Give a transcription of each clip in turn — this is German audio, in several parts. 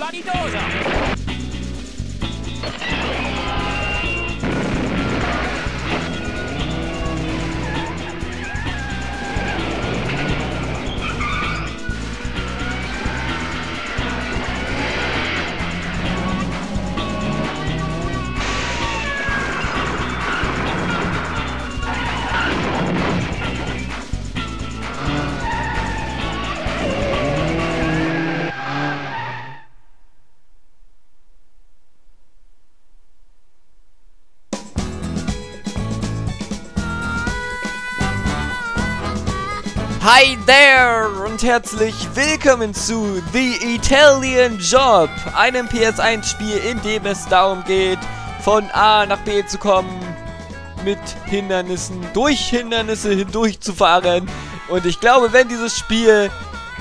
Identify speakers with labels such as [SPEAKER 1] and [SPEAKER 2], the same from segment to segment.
[SPEAKER 1] fatidosa.
[SPEAKER 2] Hi there und herzlich willkommen zu The Italian Job, einem PS1-Spiel, in dem es darum geht, von A nach B zu kommen, mit Hindernissen, durch Hindernisse hindurch zu fahren. Und ich glaube, wenn dieses Spiel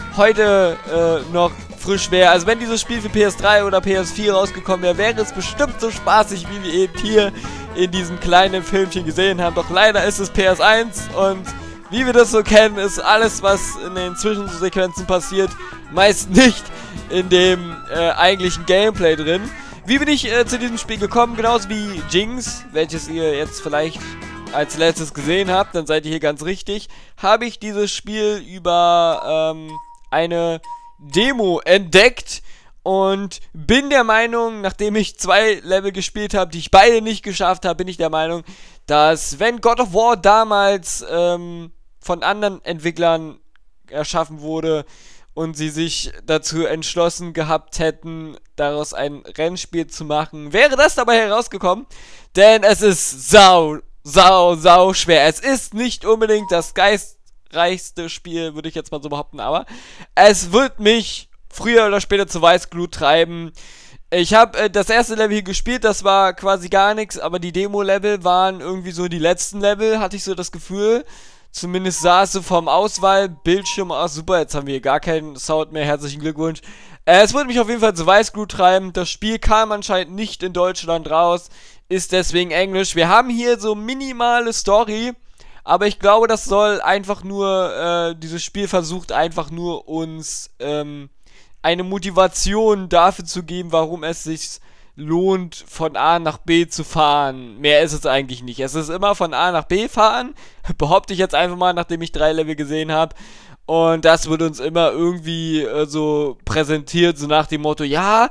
[SPEAKER 2] heute noch frisch wäre, also wenn dieses Spiel für PS3 oder PS4 rausgekommen wäre, wäre es bestimmt so spaßig, wie wir eben hier in diesem kleinen Filmchen gesehen haben. Doch leider ist es PS1 und wie wir das so kennen, ist alles, was in den Zwischensequenzen passiert, meist nicht in dem eigentlichen Gameplay drin. Wie bin ich zu diesem Spiel gekommen? Genauso wie Jinx, welches ihr jetzt vielleicht als letztes gesehen habt, dann seid ihr hier ganz richtig, habe ich dieses Spiel über eine Demo entdeckt und bin der Meinung, nachdem ich 2 Level gespielt habe, die ich beide nicht geschafft habe, bin ich der Meinung, dass wenn God of War damals von anderen Entwicklern erschaffen wurde und sie sich dazu entschlossen gehabt hätten, daraus ein Rennspiel zu machen, wäre das dabei herausgekommen, denn es ist sau schwer. Es ist nicht unbedingt das geistreichste Spiel, würde ich jetzt mal so behaupten, aber es wird mich früher oder später zu Weißglut treiben. Ich habe das erste Level hier gespielt, das war quasi gar nichts, aber die Demo-Level waren irgendwie so die letzten Level, hatte ich so das Gefühl. Zumindest sah es so vom Auswahlbildschirm aus. Super, jetzt haben wir hier gar keinen Sound mehr. Herzlichen Glückwunsch. Es würde mich auf jeden Fall zu Weißglut treiben. Das Spiel kam anscheinend nicht in Deutschland raus. Ist deswegen Englisch. Wir haben hier so minimale Story. Aber ich glaube, das soll einfach nur, dieses Spiel versucht einfach nur uns, eine Motivation dafür zu geben, warum es sich lohnt, von A nach B zu fahren. Mehr ist es eigentlich nicht. Es ist immer von A nach B fahren, behaupte ich jetzt einfach mal, nachdem ich 3 Level gesehen habe. Und das wird uns immer irgendwie so präsentiert, so nach dem Motto, ja,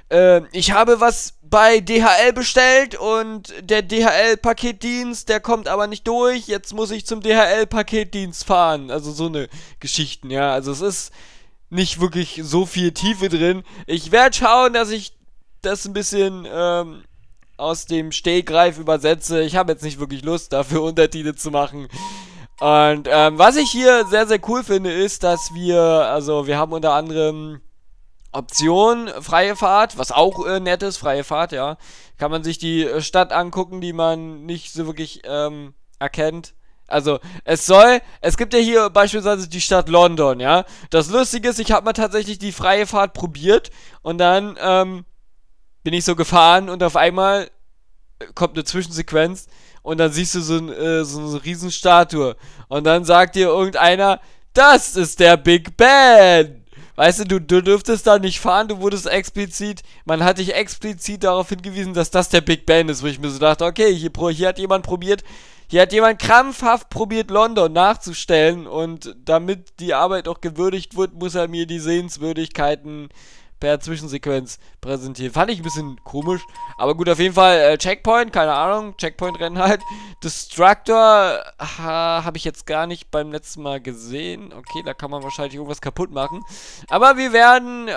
[SPEAKER 2] ich habe was bei DHL bestellt und der DHL-Paketdienst, der kommt aber nicht durch, jetzt muss ich zum DHL-Paketdienst fahren. Also so eine Geschichten, ja. Also es ist nicht wirklich so viel Tiefe drin. Ich werde schauen, dass ich das ein bisschen aus dem Stegreif übersetze. Ich habe jetzt nicht wirklich Lust, dafür Untertitel zu machen. Und was ich hier sehr, sehr cool finde, ist, dass wir haben unter anderem Option, freie Fahrt, was auch nett ist, freie Fahrt, ja. Kann man sich die Stadt angucken, die man nicht so wirklich erkennt. Also, es gibt ja hier beispielsweise die Stadt London, ja. Das Lustige ist, ich habe mal tatsächlich die freie Fahrt probiert und dann, bin ich so gefahren und auf einmal kommt eine Zwischensequenz und dann siehst du so eine Riesenstatue und dann sagt dir irgendeiner, das ist der Big Ben. Weißt du, du dürftest da nicht fahren, man hat dich explizit darauf hingewiesen, dass das der Big Ben ist, wo ich mir so dachte, okay, hier hat jemand krampfhaft probiert, London nachzustellen und damit die Arbeit auch gewürdigt wird, muss er mir die Sehenswürdigkeiten per Zwischensequenz präsentieren. Fand ich ein bisschen komisch, aber gut, auf jeden Fall Checkpoint, keine Ahnung, Checkpoint-Rennen halt. Destructor habe ich jetzt gar nicht beim letzten Mal gesehen. Okay, da kann man wahrscheinlich irgendwas kaputt machen. Aber wir werden,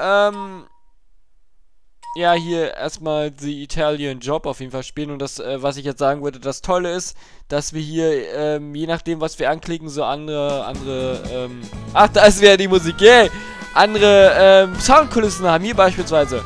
[SPEAKER 2] ja, hier erstmal The Italian Job auf jeden Fall spielen. Und das, was ich jetzt sagen würde, das Tolle ist, dass wir hier, je nachdem, was wir anklicken, so ach, da ist wieder die Musik, yay! Andere Soundkulissen haben, hier beispielsweise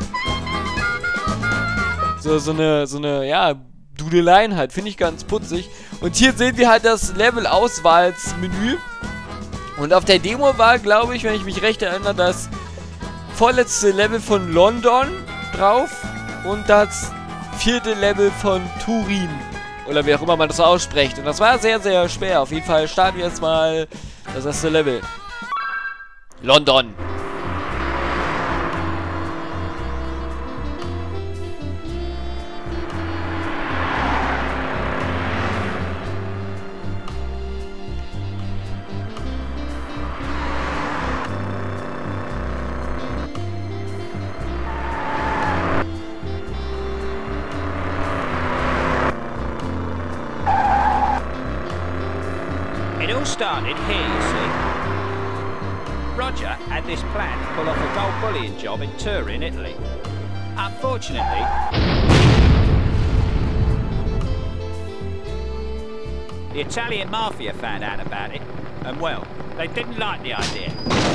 [SPEAKER 2] so eine, ja, Dudeleien halt, finde ich ganz putzig. Und hier sehen wir halt das Level-Auswahlsmenü. Und auf der Demo war, glaube ich, wenn ich mich recht erinnere, das vorletzte Level von London drauf und das 4. Level von Turin. Oder wie auch immer man das ausspricht. Und das war sehr, sehr schwer. Auf jeden Fall starten wir jetzt mal das erste Level. London.
[SPEAKER 1] started here, you see. Roger had this plan to pull off a gold bullion job in Turin, Italy. Unfortunately, the Italian mafia found out about it, and well, they didn't like the idea.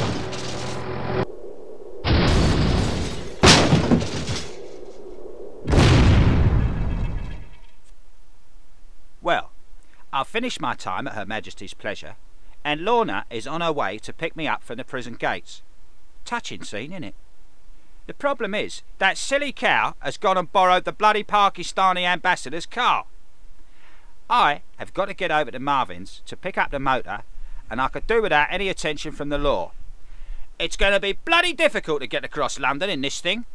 [SPEAKER 1] Well, I'll finish my time at Her Majesty's pleasure, and Lorna is on her way to pick me up from the prison gates. Touching scene, innit? The problem is, that silly cow has gone and borrowed the bloody Pakistani ambassador's car. I have got to get over to Marvin's to pick up the motor, and I could do without any attention from the law. It's going to be bloody difficult to get across London in this thing.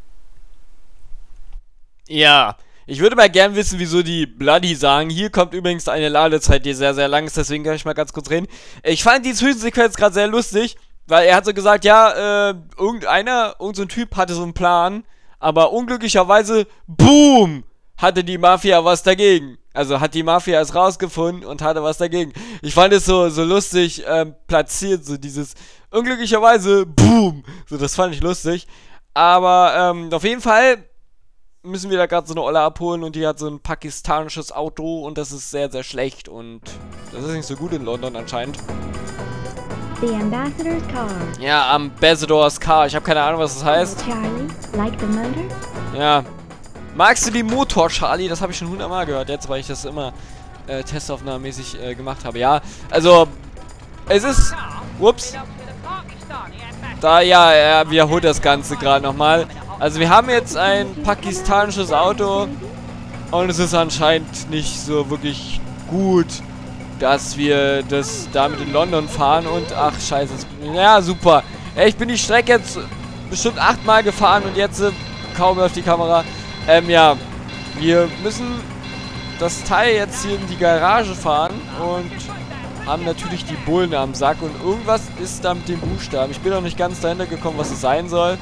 [SPEAKER 2] Ja, ich würde mal gern wissen, wieso die Bloody sagen. Hier kommt übrigens eine Ladezeit, die sehr, sehr lang ist, deswegen kann ich mal ganz kurz reden. Ich fand die Zwischensequenz gerade sehr lustig, weil er hat so gesagt, ja, irgend so ein Typ hatte so einen Plan, aber unglücklicherweise, boom, hatte die Mafia was dagegen. Also hat die Mafia es rausgefunden und hatte was dagegen. Ich fand es so lustig platziert, so dieses unglücklicherweise, boom, so das fand ich lustig. Aber auf jeden Fall müssen wir da gerade so eine Olle abholen und die hat so ein pakistanisches Auto und das ist sehr, sehr schlecht und das ist nicht so gut in London anscheinend.
[SPEAKER 3] The ambassador's car.
[SPEAKER 2] Ja, Ambassador's Car. Ich habe keine Ahnung, was das heißt.
[SPEAKER 3] Charlie, like the motor?
[SPEAKER 2] Ja. Magst du die Motor, Charlie? Das habe ich schon 100-mal gehört jetzt, weil ich das immer testaufnahmemäßig gemacht habe. Ja, also es ist... Ups. Da, ja, er wiederholt das Ganze gerade nochmal. Also wir haben jetzt ein pakistanisches Auto und es ist anscheinend nicht so wirklich gut, dass wir das damit in London fahren und ach scheiße, ja super. Ich bin die Strecke jetzt bestimmt 8-mal gefahren und jetzt kaum auf die Kamera. Ja, wir müssen das Teil jetzt hier in die Garage fahren und haben natürlich die Bullen am Sack und irgendwas ist da mit dem Buchstaben. Ich bin noch nicht ganz dahinter gekommen, was es sein soll.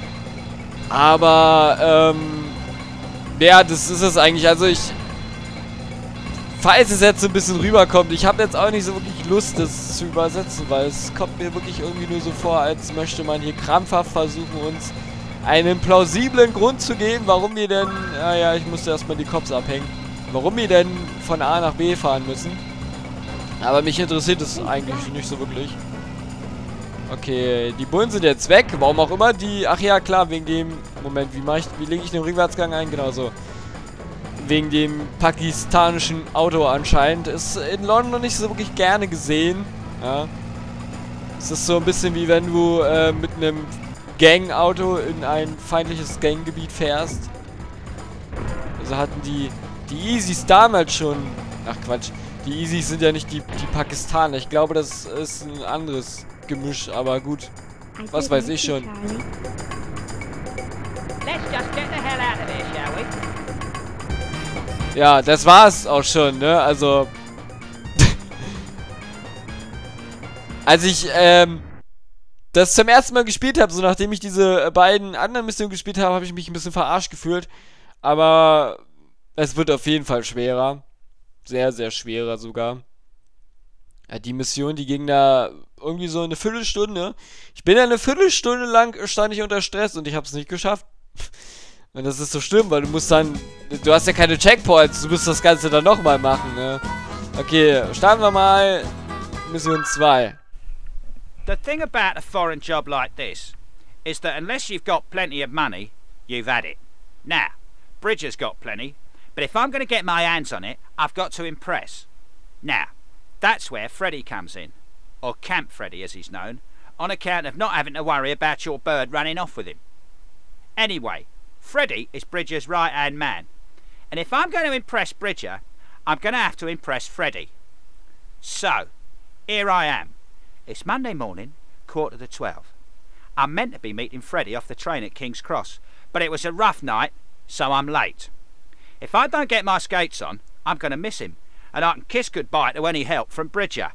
[SPEAKER 2] Aber, ja, das ist es eigentlich. Also falls es jetzt so ein bisschen rüberkommt, ich habe jetzt auch nicht so wirklich Lust, das zu übersetzen, weil es kommt mir wirklich irgendwie nur so vor, als möchte man hier krampfhaft versuchen, uns einen plausiblen Grund zu geben, warum wir denn, ja, ich musste erstmal die Cops abhängen, warum wir denn von A nach B fahren müssen. Aber mich interessiert es eigentlich nicht so wirklich. Okay, die Bullen sind jetzt weg. Warum auch immer die... Ach ja, klar, wegen dem... Moment, wie lege ich den Rückwärtsgang ein? Genau so. Wegen dem pakistanischen Auto anscheinend. Ist in London nicht so wirklich gerne gesehen. Ja. Es ist so ein bisschen wie wenn du mit einem Gangauto in ein feindliches Ganggebiet fährst. Also hatten die Easys damals schon... Ach Quatsch. Die Easys sind ja nicht die Pakistaner. Ich glaube, das ist ein anderes Gemisch, aber gut. Was weiß ich schon. Ja, das war's auch schon, ne? Also... als ich, das zum ersten Mal gespielt habe, so nachdem ich diese beiden anderen Missionen gespielt habe, habe ich mich ein bisschen verarscht gefühlt. Aber es wird auf jeden Fall schwerer. Sehr, sehr schwerer sogar. Ja, die Mission, die ging da irgendwie so eine Viertelstunde. Ich bin ja eine Viertelstunde lang, stand ich unter Stress und ich habe es nicht geschafft. Und das ist so schlimm, weil du musst dann... Du hast ja keine Checkpoints, du musst das Ganze dann nochmal machen, ne? Okay, starten wir mal Mission 2.
[SPEAKER 1] The thing about a foreign job like this is that unless you've got plenty of money, you've had it. Now, Bridger's got plenty, but if I'm going to get my hands on it, I've got to impress. Now, that's where Freddy comes in, or Camp Freddy as he's known, on account of not having to worry about your bird running off with him. Anyway, Freddy is Bridger's right-hand man, and if I'm going to impress Bridger, I'm going to have to impress Freddy. So, here I am. It's Monday morning, 11:45. I'm meant to be meeting Freddy off the train at King's Cross, but it was a rough night, so I'm late. If I don't get my skates on, I'm going to miss him, and I can kiss goodbye to any help from Bridger.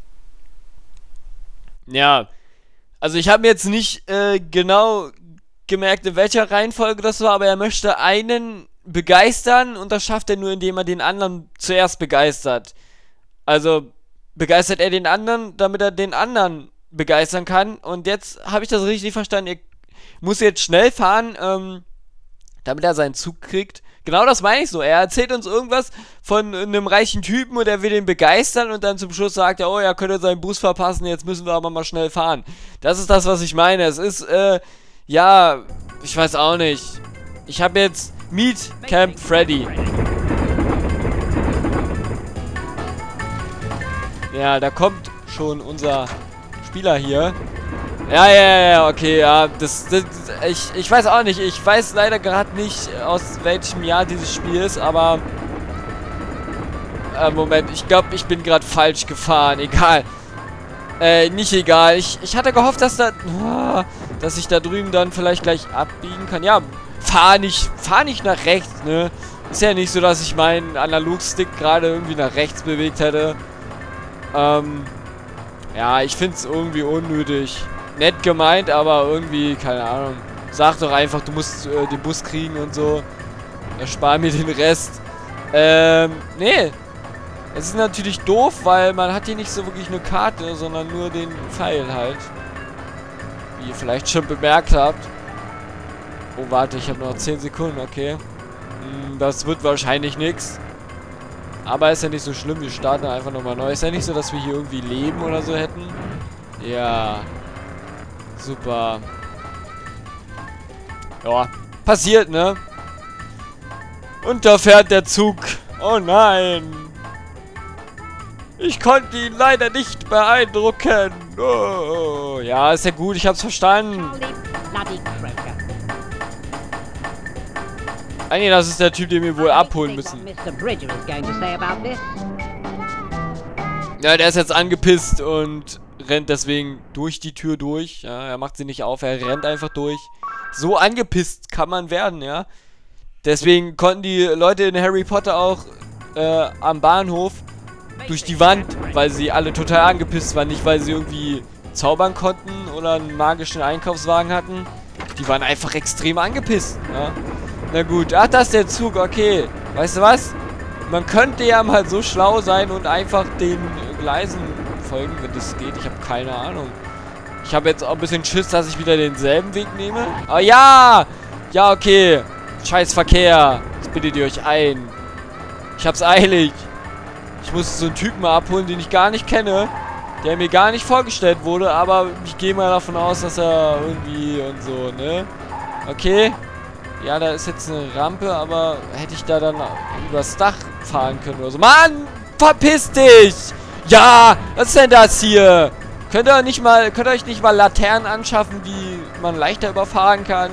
[SPEAKER 2] Ja, also ich habe mir jetzt nicht genau gemerkt, in welcher Reihenfolge das war, aber er möchte einen begeistern und das schafft er nur, indem er den anderen zuerst begeistert. Also, begeistert er den anderen, damit er den anderen begeistern kann. Und jetzt habe ich das richtig verstanden. Er muss jetzt schnell fahren, damit er seinen Zug kriegt. Genau das meine ich so. Er erzählt uns irgendwas von einem reichen Typen und er will den begeistern und dann zum Schluss sagt er, oh, er könnte seinen Bus verpassen, jetzt müssen wir aber mal schnell fahren. Das ist das, was ich meine. Es ist, ja, ich weiß auch nicht. Ich habe jetzt Meet Camp Freddy. Ja, da kommt schon unser Spieler hier. Ja, okay, ja, ich weiß auch nicht, ich weiß leider gerade nicht, aus welchem Jahr dieses Spiel ist, aber, Moment, ich glaube, ich bin gerade falsch gefahren, egal, nicht egal, ich hatte gehofft, dass ich da drüben dann vielleicht gleich abbiegen kann, ja, fahr nicht nach rechts, ne, ist ja nicht so, dass ich meinen Analogstick gerade irgendwie nach rechts bewegt hätte, ja, ich finde es irgendwie unnötig. Nett gemeint, aber irgendwie, keine Ahnung. Sag doch einfach, du musst den Bus kriegen und so. Erspar mir den Rest. Nee. Es ist natürlich doof, weil man hat hier nicht so wirklich eine Karte, sondern nur den Pfeil halt. Wie ihr vielleicht schon bemerkt habt. Oh, warte, ich habe noch 10 Sekunden, okay. Das wird wahrscheinlich nichts. Aber ist ja nicht so schlimm, wir starten einfach nochmal neu. Ist ja nicht so, dass wir hier irgendwie leben oder so hätten. Ja. Super. Ja, passiert, ne? Und da fährt der Zug. Oh nein. Ich konnte ihn leider nicht beeindrucken. Oh, ja, ist ja gut, ich hab's verstanden. Ah nee, das ist der Typ, den wir wohl abholen müssen. Ja, der ist jetzt angepisst und rennt deswegen durch die Tür durch. Ja, er macht sie nicht auf, er rennt einfach durch. So angepisst kann man werden, ja. Deswegen konnten die Leute in Harry Potter auch am Bahnhof durch die Wand, weil sie alle total angepisst waren. Nicht, weil sie irgendwie zaubern konnten oder einen magischen Einkaufswagen hatten. Die waren einfach extrem angepisst, ja. Na gut, ach, das ist der Zug, okay. Weißt du was? Man könnte ja mal so schlau sein und einfach den Gleisen folgen, wenn das geht. Ich habe keine Ahnung. Ich habe jetzt auch ein bisschen Schiss, dass ich wieder denselben Weg nehme. Ah ja! Ja, okay. Scheiß Verkehr. Jetzt bittet ihr euch ein. Ich hab's eilig. Ich muss so einen Typen mal abholen, den ich gar nicht kenne. Der mir gar nicht vorgestellt wurde, aber ich gehe mal davon aus, dass er irgendwie und so, ne? Okay. Ja, da ist jetzt eine Rampe, aber hätte ich da dann übers Dach fahren können oder so. Mann! Verpiss dich! Ja! Was ist denn das hier? Könnt ihr euch nicht mal Laternen anschaffen, die man leichter überfahren kann?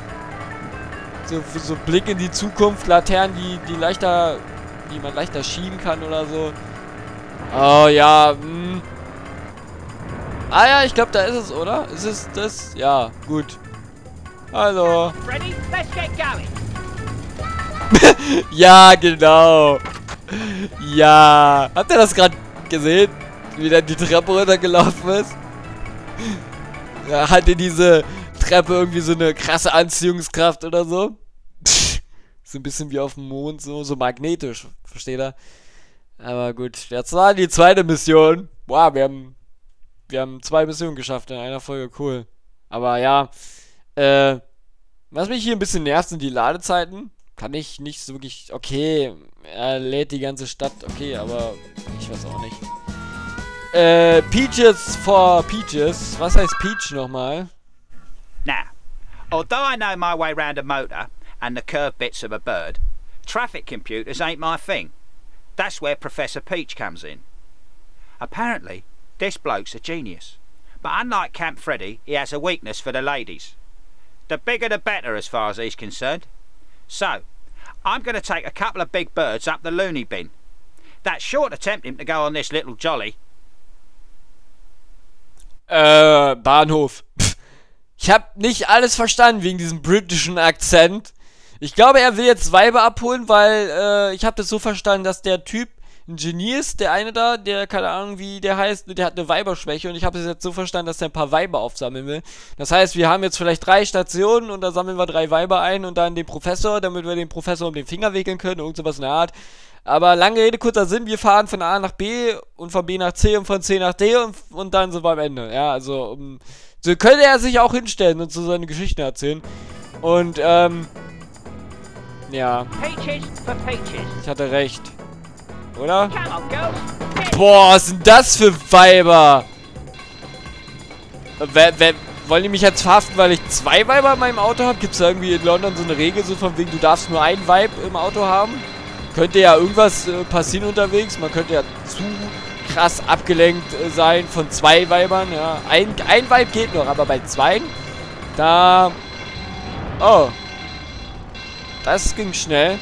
[SPEAKER 2] So Blick in die Zukunft, Laternen, die man leichter schieben kann oder so. Oh ja, Ah ja, ich glaube, da ist es, oder? Ist es das? Ja, gut. Hallo.
[SPEAKER 1] Freddy, let's get going.
[SPEAKER 2] Ja, genau. Ja. Habt ihr das gerade gesehen? Wie der die Treppe runtergelaufen ist? Ja, hatte diese Treppe irgendwie so eine krasse Anziehungskraft oder so? So ein bisschen wie auf dem Mond, so magnetisch. Versteht ihr? Aber gut, jetzt war die zweite Mission. Wow, wir haben 2 Missionen geschafft in einer Folge. Cool. Aber ja, was mich hier ein bisschen nervt, sind die Ladezeiten. Kann ich nicht so wirklich... Okay, er lädt die ganze Stadt. Okay, aber ich weiß auch nicht. Peaches for Peaches. Was heißt Peach nochmal?
[SPEAKER 1] Now, although I know my way round a motor and the curved bits of a bird, traffic computers ain't my thing. That's where Professor Peach comes in. Apparently, this bloke's a genius. But unlike Camp Freddy, he has a weakness for the ladies. The bigger the better as far as he's concerned. So, I'm going to take a couple of big birds up the loony bin. That's sure to tempt him to go on this little jolly.
[SPEAKER 2] Bahnhof. Ich hab nicht alles verstanden wegen diesem britischen Akzent. Ich glaube, er will jetzt Weiber abholen, weil, ich habe das so verstanden, dass der Typ ein Genie ist, der eine da, der, keine Ahnung wie der heißt, der hat eine Weiberschwäche und ich habe es jetzt so verstanden, dass er ein paar Weiber aufsammeln will. Das heißt, wir haben jetzt vielleicht 3 Stationen und da sammeln wir 3 Weiber ein und dann den Professor, damit wir den Professor um den Finger wickeln können, irgend sowas in der Art. Aber lange Rede, kurzer Sinn, wir fahren von A nach B und von B nach C und von C nach D und dann sind wir am Ende. Ja, also, so könnte er sich auch hinstellen und so seine Geschichten erzählen. Und, ja. Ich hatte recht. Oder? Boah, was sind das für Weiber? Wollen die mich jetzt verhaften, weil ich 2 Weiber in meinem Auto habe? Gibt es da irgendwie in London so eine Regel, so von wegen, du darfst nur ein Weib im Auto haben? Könnte ja irgendwas passieren unterwegs. Man könnte ja zu krass abgelenkt sein von 2 Weibern. Ja, ein Weib geht noch, aber bei 2, da... Oh. Das ging schnell.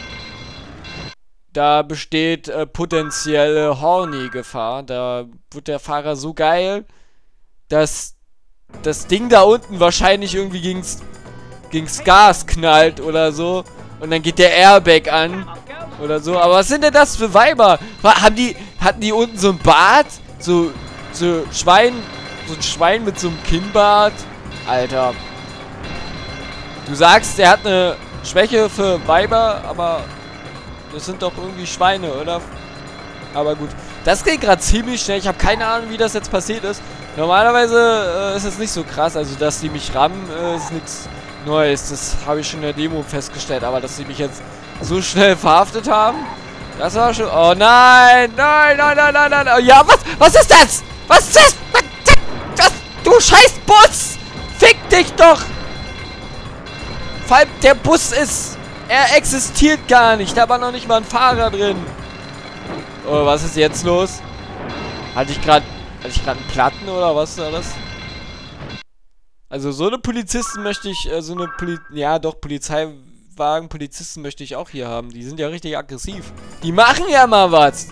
[SPEAKER 2] Da besteht potenzielle Horny-Gefahr. Da wird der Fahrer so geil, dass das Ding da unten wahrscheinlich irgendwie gegens Gas knallt oder so. Und dann geht der Airbag an oder so. Aber was sind denn das für Weiber? Hatten die unten so ein Bart? So ein Schwein mit so einem Kinnbart? Alter. Du sagst, der hat eine Schwäche für Weiber, aber das sind doch irgendwie Schweine, oder? Aber gut. Das geht gerade ziemlich schnell. Ich habe keine Ahnung, wie das jetzt passiert ist. Normalerweise ist es nicht so krass. Also, dass die mich rammen, ist nichts Neues. Das habe ich schon in der Demo festgestellt. Aber dass sie mich jetzt so schnell verhaftet haben, das war schon... Oh nein! Nein, nein, nein, nein, nein! Oh, ja, was? Was ist das? Was ist das? Du scheiß Bus! Fick dich doch! Vor allem der Bus ist... Er existiert gar nicht. Da war noch nicht mal ein Fahrer drin. Oh, was ist jetzt los? Hatte ich gerade einen Platten oder was war das? Also so eine Polizisten möchte ich, Polizeiwagen, Polizisten möchte ich auch hier haben. Die sind ja richtig aggressiv. Die machen ja mal was.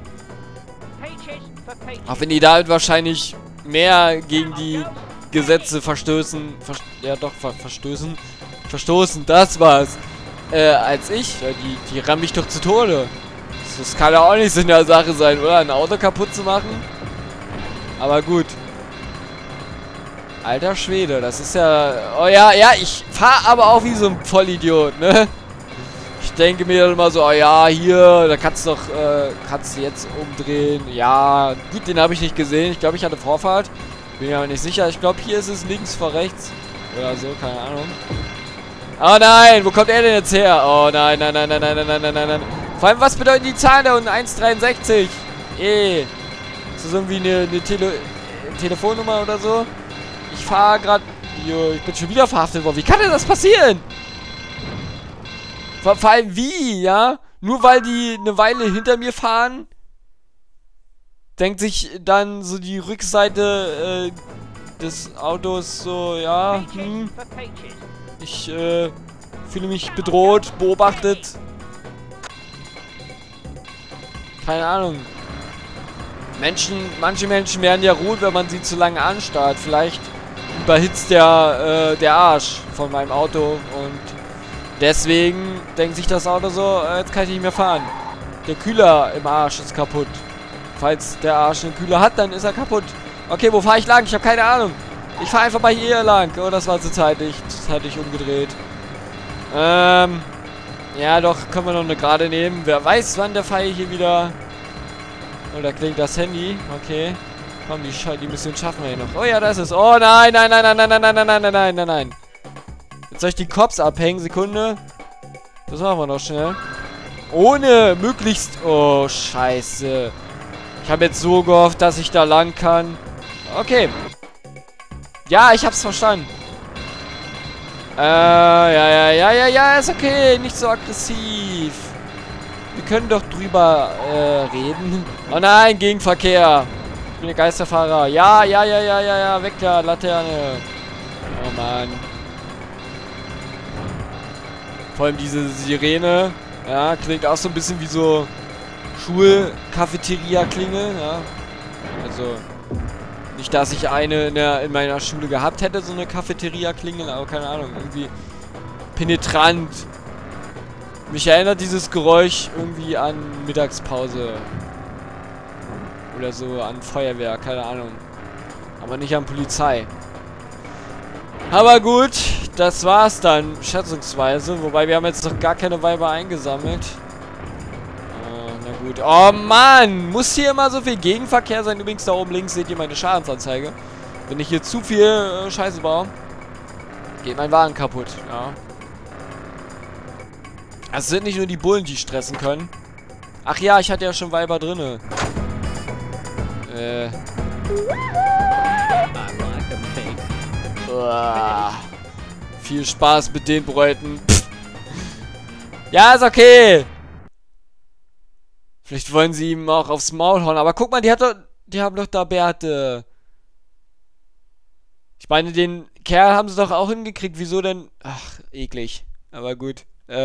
[SPEAKER 2] Auch wenn die damit wahrscheinlich mehr gegen die Gesetze verstoßen, das war's, als ich. Ja, die rammen mich doch zu Tode. Das kann ja auch nicht so in der Sache sein, oder? Ein Auto kaputt zu machen. Aber gut. Alter Schwede, das ist ja... Oh ja, ich fahre aber auch wie so ein Vollidiot, ne? Ich denke mir dann immer so, oh ja, hier, da kannst du jetzt umdrehen. Ja, gut, den habe ich nicht gesehen. Ich glaube, ich hatte Vorfahrt. Bin mir aber nicht sicher. Ich glaube, hier ist es links vor rechts. Oder so, keine Ahnung. Oh nein, wo kommt er denn jetzt her? Oh nein, nein, nein, nein, nein, nein, nein, nein, nein. Vor allem, was bedeuten die Zahlen da unten? 1,63. Ist das irgendwie eine Telefonnummer oder so? Ich fahre gerade... Ich bin schon wieder verhaftet worden. Wie kann denn das passieren? Vor allem wie, ja? Nur weil die eine Weile hinter mir fahren, denkt sich dann so die Rückseite des Autos so, ja, ich fühle mich bedroht, beobachtet. Keine Ahnung. Manche Menschen werden ja rot, wenn man sie zu lange anstarrt. Vielleicht überhitzt der Arsch von meinem Auto und deswegen denkt sich das Auto so, jetzt kann ich nicht mehr fahren. Der Kühler im Arsch ist kaputt. Falls der Arsch einen Kühler hat, dann ist er kaputt. Okay, wo fahre ich lang? Ich habe keine Ahnung. Ich fahre einfach bei hier lang. Oh, das war zu zeitig. Das hatte ich umgedreht. Ja, doch, können wir noch eine Gerade nehmen. Wer weiß, wann der Fall hier wieder... Oh, da klingt das Handy. Okay. Komm, die Mission schaffen wir hier noch. Oh ja, das ist... Oh nein, nein, nein, nein, nein, nein, nein, nein, nein, nein, nein, nein. Jetzt soll ich die Cops abhängen. Sekunde. Das machen wir noch schnell. Ohne möglichst... Oh, scheiße. Ich habe jetzt so gehofft, dass ich da lang kann. Okay. Ja, ich hab's verstanden. Ja, ist okay. Nicht so aggressiv. Wir können doch drüber reden. Oh nein, Gegenverkehr. Ich bin der Geisterfahrer. Ja, weg da, Laterne. Oh Mann. Vor allem diese Sirene. Ja, klingt auch so ein bisschen wie so Schulcafeteria-Klingel. Ja. Also, nicht, dass ich eine in meiner Schule gehabt hätte, so eine Cafeteria-Klingel, aber keine Ahnung, irgendwie penetrant. Mich erinnert dieses Geräusch irgendwie an Mittagspause. Oder so, an Feuerwehr, keine Ahnung. Aber nicht an Polizei. Aber gut, das war's dann, schätzungsweise. Wobei, wir haben jetzt noch gar keine Weiber eingesammelt. gut. Oh Mann, muss hier immer so viel Gegenverkehr sein. Übrigens da oben links seht ihr meine Schadensanzeige. Wenn ich hier zu viel Scheiße baue, geht mein Wagen kaputt. Ja. Es sind nicht nur die Bullen, die stressen können. Ach ja, ich hatte ja schon Weiber drinne. Viel Spaß mit den Bräuten. Ja, ist okay. Vielleicht wollen sie ihm auch aufs Maul hauen. Aber guck mal, die haben doch da Bärte. Ich meine, den Kerl haben sie doch auch hingekriegt. Wieso denn? Ach, eklig. Aber gut.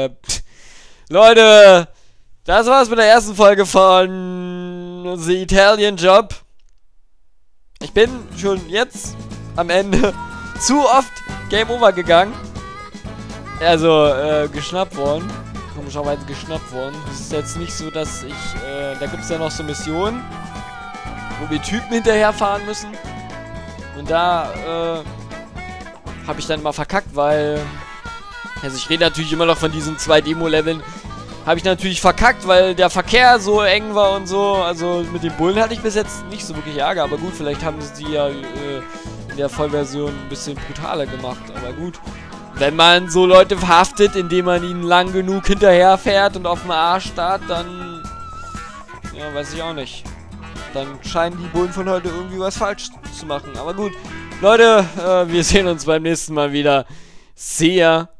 [SPEAKER 2] Leute, das war's mit der ersten Folge von The Italian Job. Ich bin schon jetzt am Ende zu oft Game Over gegangen. Also, geschnappt worden. Komischerweise geschnappt worden. Es ist jetzt nicht so, dass ich, da gibt es ja noch so Missionen, wo wir Typen hinterherfahren müssen. Und da, habe ich dann mal verkackt, weil, also ich rede natürlich immer noch von diesen 2 Demo-Leveln, habe ich natürlich verkackt, weil der Verkehr so eng war und so. Also mit den Bullen hatte ich bis jetzt nicht so wirklich Ärger, aber gut, vielleicht haben sie die ja in der Vollversion ein bisschen brutaler gemacht, aber gut. Wenn man so Leute verhaftet, indem man ihnen lang genug hinterherfährt und auf dem Arsch starrt, dann, ja, weiß ich auch nicht. Dann scheinen die Bullen von heute irgendwie was falsch zu machen. Aber gut, Leute, wir sehen uns beim nächsten Mal wieder. See ya.